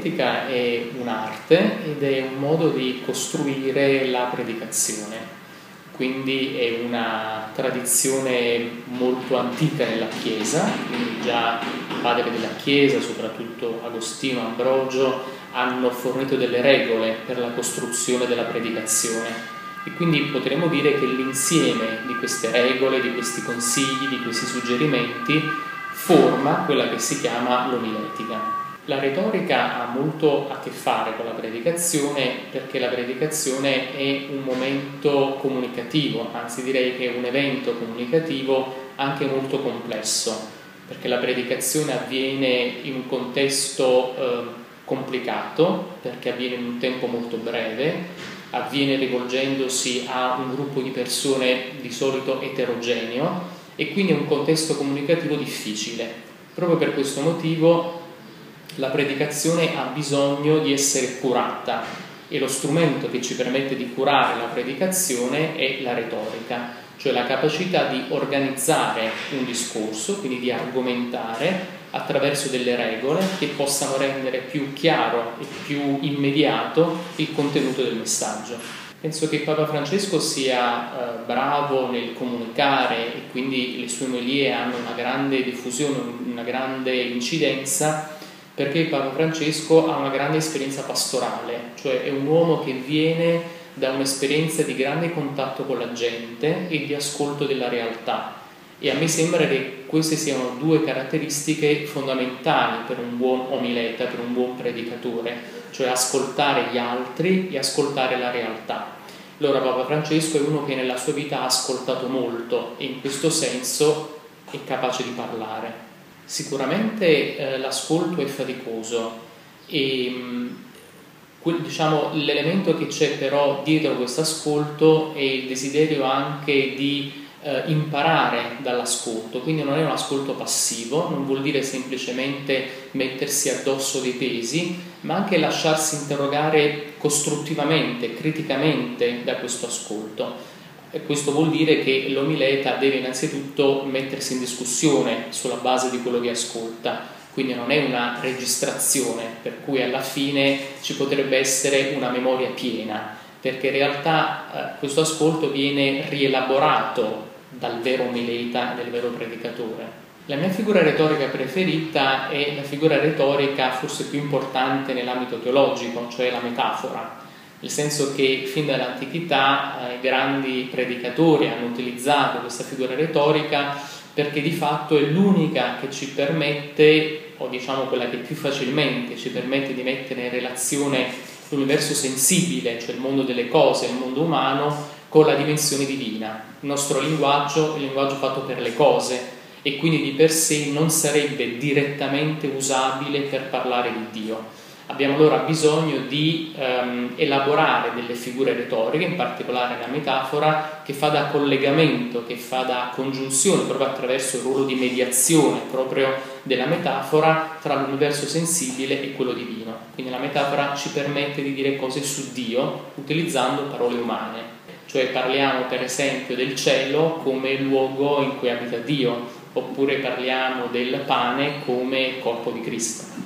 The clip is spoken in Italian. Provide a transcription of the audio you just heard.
L'omiletica è un'arte ed è un modo di costruire la predicazione, quindi è una tradizione molto antica nella Chiesa, quindi già i padri della Chiesa, soprattutto Agostino, Ambrogio, hanno fornito delle regole per la costruzione della predicazione e quindi potremmo dire che l'insieme di queste regole, di questi consigli, di questi suggerimenti forma quella che si chiama l'omiletica. La retorica ha molto a che fare con la predicazione perché la predicazione è un momento comunicativo, anzi direi che è un evento comunicativo anche molto complesso, perché la predicazione avviene in un contesto complicato, perché avviene in un tempo molto breve, avviene rivolgendosi a un gruppo di persone di solito eterogeneo e quindi è un contesto comunicativo difficile. Proprio per questo motivo la predicazione ha bisogno di essere curata e lo strumento che ci permette di curare la predicazione è la retorica, cioè la capacità di organizzare un discorso, quindi di argomentare attraverso delle regole che possano rendere più chiaro e più immediato il contenuto del messaggio. Penso che Papa Francesco sia bravo nel comunicare e quindi le sue omelie hanno una grande diffusione, una grande incidenza, perché Papa Francesco ha una grande esperienza pastorale, cioè è un uomo che viene da un'esperienza di grande contatto con la gente e di ascolto della realtà. E a me sembra che queste siano due caratteristiche fondamentali per un buon omileta, per un buon predicatore, cioè ascoltare gli altri e ascoltare la realtà. Allora Papa Francesco è uno che nella sua vita ha ascoltato molto e in questo senso è capace di parlare. Sicuramente l'ascolto è faticoso e diciamo, l'elemento che c'è però dietro questo ascolto è il desiderio anche di imparare dall'ascolto, quindi non è un ascolto passivo, non vuol dire semplicemente mettersi addosso dei pesi, ma anche lasciarsi interrogare costruttivamente, criticamente da questo ascolto. E questo vuol dire che l'omileta deve innanzitutto mettersi in discussione sulla base di quello che ascolta, quindi non è una registrazione per cui alla fine ci potrebbe essere una memoria piena, perché in realtà questo ascolto viene rielaborato dal vero omileta, del vero predicatore. La mia figura retorica preferita è la figura retorica forse più importante nell'ambito teologico, cioè la metafora. Nel senso che fin dall'antichità i grandi predicatori hanno utilizzato questa figura retorica perché di fatto è l'unica che ci permette, o diciamo quella che più facilmente ci permette di mettere in relazione l'universo sensibile, cioè il mondo delle cose, il mondo umano, con la dimensione divina. Il nostro linguaggio è il linguaggio fatto per le cose e quindi di per sé non sarebbe direttamente usabile per parlare di Dio. Abbiamo allora bisogno di elaborare delle figure retoriche, in particolare la metafora, che fa da collegamento, che fa da congiunzione, proprio attraverso il ruolo di mediazione proprio della metafora tra l'universo sensibile e quello divino. Quindi la metafora ci permette di dire cose su Dio utilizzando parole umane, cioè parliamo per esempio del cielo come luogo in cui abita Dio, oppure parliamo del pane come corpo di Cristo.